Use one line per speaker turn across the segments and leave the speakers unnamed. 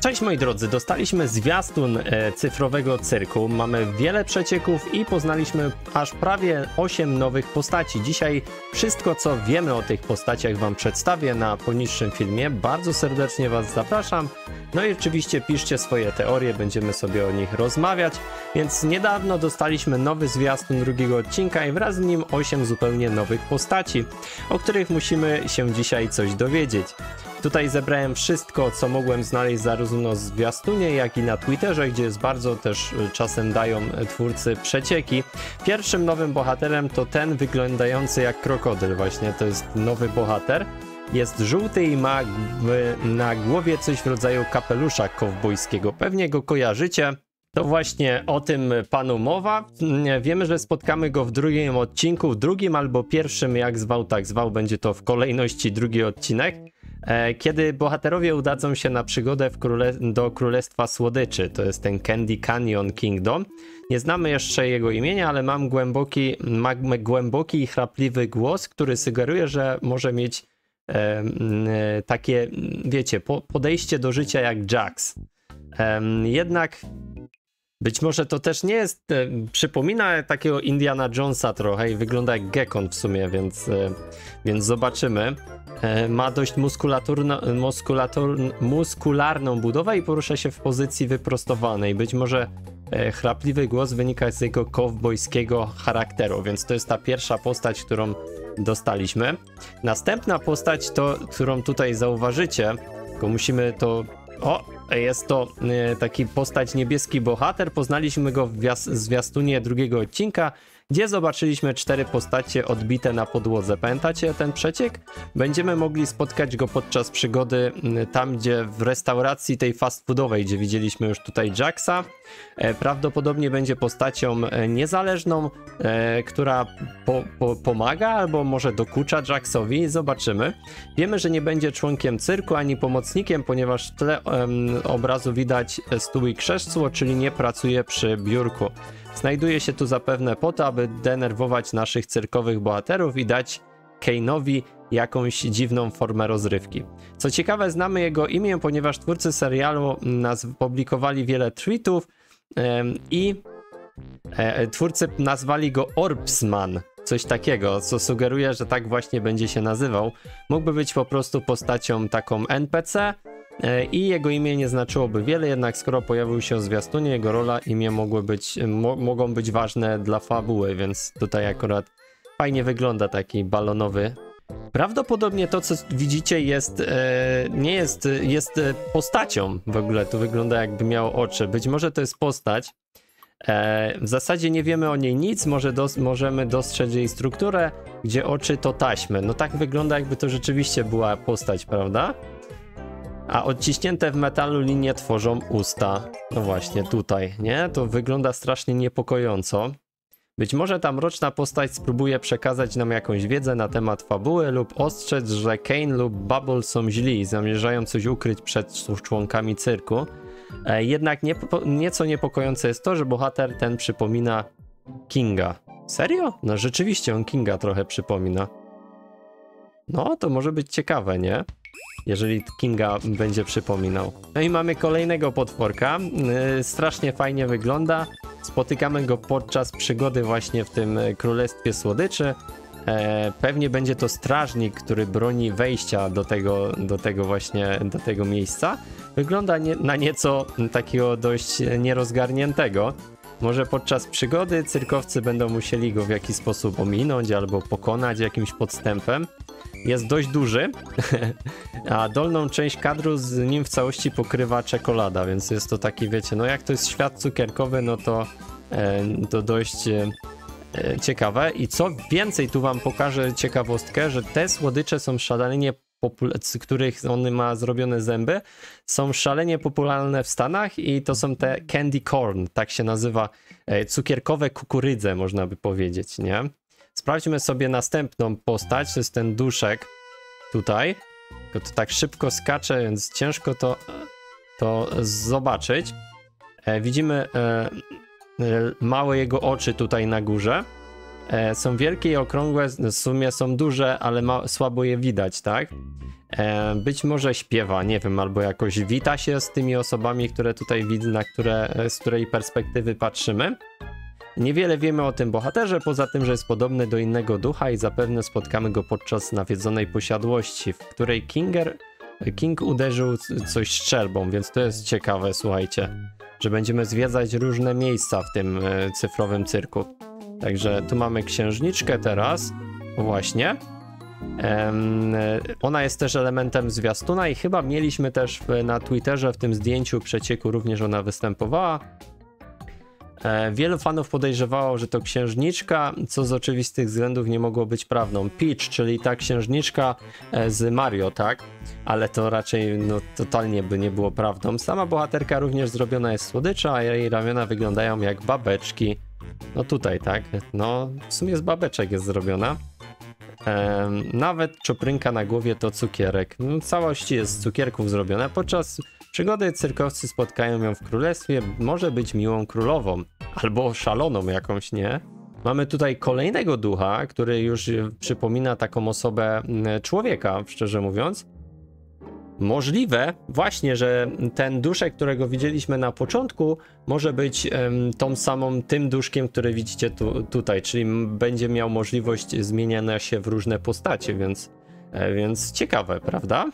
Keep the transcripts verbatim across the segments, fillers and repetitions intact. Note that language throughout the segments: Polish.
Cześć moi drodzy, dostaliśmy zwiastun e, cyfrowego cyrku, mamy wiele przecieków i poznaliśmy aż prawie osiem nowych postaci. Dzisiaj wszystko co wiemy o tych postaciach wam przedstawię na poniższym filmie, bardzo serdecznie was zapraszam. No i oczywiście piszcie swoje teorie, będziemy sobie o nich rozmawiać, więc niedawno dostaliśmy nowy zwiastun drugiego odcinka i wraz z nim osiem zupełnie nowych postaci, o których musimy się dzisiaj coś dowiedzieć. Tutaj zebrałem wszystko, co mogłem znaleźć zarówno w zwiastunie, jak i na Twitterze, gdzie jest bardzo też czasem dają twórcy przecieki. Pierwszym nowym bohaterem to ten wyglądający jak krokodyl właśnie, to jest nowy bohater. Jest żółty i ma na głowie coś w rodzaju kapelusza kowbojskiego. Pewnie go kojarzycie. To właśnie o tym panu mowa. Wiemy, że spotkamy go w drugim odcinku, w drugim albo pierwszym, jak zwał, tak zwał, będzie to w kolejności drugi odcinek. Kiedy bohaterowie udadzą się na przygodę w króle do Królestwa Słodyczy, to jest ten Candy Canyon Kingdom. Nie znamy jeszcze jego imienia, ale mam głęboki, ma głęboki i chrapliwy głos, który sugeruje, że może mieć e, e, takie, wiecie, po, podejście do życia jak Jax. E, jednak być może to też nie jest, e, przypomina takiego Indiana Jonesa trochę i wygląda jak Gekon w sumie, więc, e, więc zobaczymy. Ma dość muskulatur, muskularną budowę i porusza się w pozycji wyprostowanej. Być może e, chrapliwy głos wynika z jego kowbojskiego charakteru, więc to jest ta pierwsza postać, którą dostaliśmy. Następna postać, to, którą tutaj zauważycie, tylko musimy to... O! Jest to e, taki postać niebieski bohater. Poznaliśmy go w zwiastunie drugiego odcinka, gdzie zobaczyliśmy cztery postacie odbite na podłodze. Pamiętacie ten przeciek? Będziemy mogli spotkać go podczas przygody tam, gdzie w restauracji tej fast foodowej, gdzie widzieliśmy już tutaj Jaxa. E, prawdopodobnie będzie postacią niezależną, e, która po, po, pomaga albo może dokucza Jaxowi. Zobaczymy. Wiemy, że nie będzie członkiem cyrku ani pomocnikiem, ponieważ w tle em, obrazu widać stół i krzesło, czyli nie pracuje przy biurku. Znajduje się tu zapewne po to, aby denerwować naszych cyrkowych bohaterów i dać Kane'owi jakąś dziwną formę rozrywki. Co ciekawe, znamy jego imię, ponieważ twórcy serialu nas publikowali wiele tweetów ym, i e, twórcy nazwali go Orbsman. Coś takiego, co sugeruje, że tak właśnie będzie się nazywał. Mógłby być po prostu postacią taką N P C, i jego imię nie znaczyłoby wiele, jednak skoro pojawił się w zwiastunie, jego rola, imię mogły być, mo mogą być ważne dla fabuły, więc tutaj akurat fajnie wygląda taki balonowy. Prawdopodobnie to, co widzicie, jest e, nie jest, jest postacią w ogóle, tu wygląda jakby miało oczy, być może to jest postać. E, w zasadzie nie wiemy o niej nic, może dos możemy dostrzec jej strukturę, gdzie oczy to taśmy. No tak wygląda, jakby to rzeczywiście była postać, prawda? A odciśnięte w metalu linie tworzą usta. No właśnie, tutaj, nie? To wygląda strasznie niepokojąco. Być może ta mroczna postać spróbuje przekazać nam jakąś wiedzę na temat fabuły lub ostrzec, że Kane lub Bubble są źli i zamierzają coś ukryć przed członkami cyrku. E, jednak nie, nieco niepokojące jest to, że bohater ten przypomina Kinga. Serio? No rzeczywiście on Kinga trochę przypomina. No to może być ciekawe, nie? Jeżeli Kinga będzie przypominał. No i mamy kolejnego potworka. Yy, strasznie fajnie wygląda. Spotykamy go podczas przygody właśnie w tym Królestwie Słodyczy. E, pewnie będzie to strażnik, który broni wejścia do tego, do tego właśnie, do tego miejsca. Wygląda nie, na nieco takiego dość nierozgarniętego. Może podczas przygody cyrkowcy będą musieli go w jakiś sposób ominąć albo pokonać jakimś podstępem. Jest dość duży, a dolną część kadru z nim w całości pokrywa czekolada, więc jest to taki, wiecie, no jak to jest świat cukierkowy, no to, e, to dość e, ciekawe. I co więcej, tu wam pokażę ciekawostkę, że te słodycze są szalenie z których on ma zrobione zęby, są szalenie popularne w Stanach i to są te candy corn, tak się nazywa, e, cukierkowe kukurydze, można by powiedzieć, nie? Sprawdźmy sobie następną postać, to jest ten duszek tutaj. To tak szybko skacze, więc ciężko to, to zobaczyć. E, widzimy e, e, małe jego oczy tutaj na górze. E, są wielkie i okrągłe, w sumie są duże, ale ma, słabo je widać, tak? E, być może śpiewa, nie wiem, albo jakoś wita się z tymi osobami, które tutaj widzę, na które, z której perspektywy patrzymy. Niewiele wiemy o tym bohaterze, poza tym, że jest podobny do innego ducha i zapewne spotkamy go podczas nawiedzonej posiadłości, w której Kinger, King uderzył coś strzelbą, więc to jest ciekawe, słuchajcie, że będziemy zwiedzać różne miejsca w tym e, cyfrowym cyrku. Także tu mamy księżniczkę teraz, właśnie. Um, ona jest też elementem zwiastuna i chyba mieliśmy też w, na Twitterze w tym zdjęciu przecieku również ona występowała. E, wielu fanów podejrzewało, że to księżniczka, co z oczywistych względów nie mogło być prawdą. Peach, czyli ta księżniczka e, z Mario, tak? Ale to raczej no, totalnie by nie było prawdą. Sama bohaterka również zrobiona jest słodycza, a jej ramiona wyglądają jak babeczki. No tutaj, tak? No, w sumie z babeczek jest zrobiona. Ehm, nawet czuprynka na głowie to cukierek. No, całość jest z cukierków zrobiona. Podczas przygody cyrkowcy spotkają ją w królestwie. Może być miłą królową. Albo szaloną jakąś, nie? Mamy tutaj kolejnego ducha, który już przypomina taką osobę człowieka, szczerze mówiąc. Możliwe właśnie, że ten duszek, którego widzieliśmy na początku, może być um, tą samą, tym duszkiem, który widzicie tu, tutaj, czyli będzie miał możliwość zmieniania się w różne postacie, więc, e, więc ciekawe, prawda?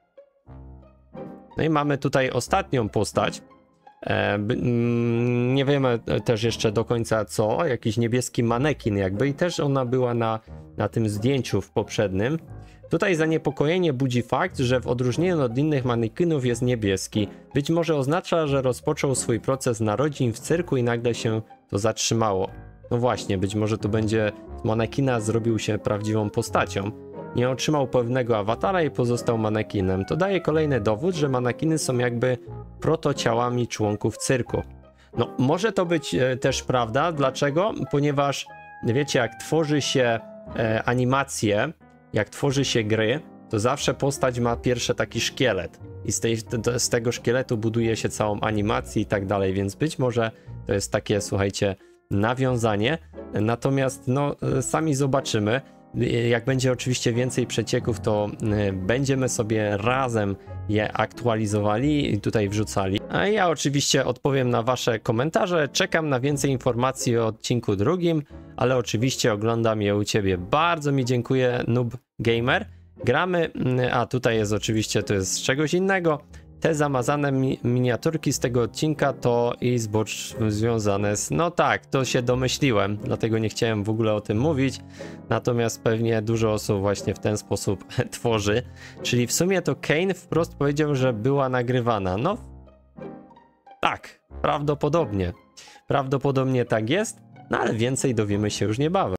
No i mamy tutaj ostatnią postać. E, mm, nie wiemy też jeszcze do końca co, jakiś niebieski manekin jakby i też ona była na, na tym zdjęciu w poprzednim. Tutaj zaniepokojenie budzi fakt, że w odróżnieniu od innych manekinów jest niebieski. Być może oznacza, że rozpoczął swój proces narodzin w cyrku i nagle się to zatrzymało. No właśnie, być może to będzie z manekina zrobił się prawdziwą postacią. Nie otrzymał pewnego awatara i pozostał manekinem. To daje kolejny dowód, że manekiny są jakby protociałami członków cyrku. No może to być e, też prawda. Dlaczego? Ponieważ wiecie, jak tworzy się e, animacje, jak tworzy się gry, to zawsze postać ma pierwszy taki szkielet i z, tej, z tego szkieletu buduje się całą animację i tak dalej, więc być może to jest takie, słuchajcie, nawiązanie. Natomiast no, sami zobaczymy. Jak będzie oczywiście więcej przecieków, to będziemy sobie razem je aktualizowali i tutaj wrzucali. A ja oczywiście odpowiem na wasze komentarze. Czekam na więcej informacji o odcinku drugim, ale oczywiście oglądam je u ciebie. Bardzo mi dziękuję, Noob Gamer. Gramy, a tutaj jest oczywiście, to jest z czegoś innego. Te zamazane mi miniaturki z tego odcinka to i zbocz związane z... No tak, to się domyśliłem, dlatego nie chciałem w ogóle o tym mówić. Natomiast pewnie dużo osób właśnie w ten sposób tworzy. Czyli w sumie to Kane wprost powiedział, że była nagrywana. No tak, prawdopodobnie. Prawdopodobnie tak jest, no ale więcej dowiemy się już niebawem.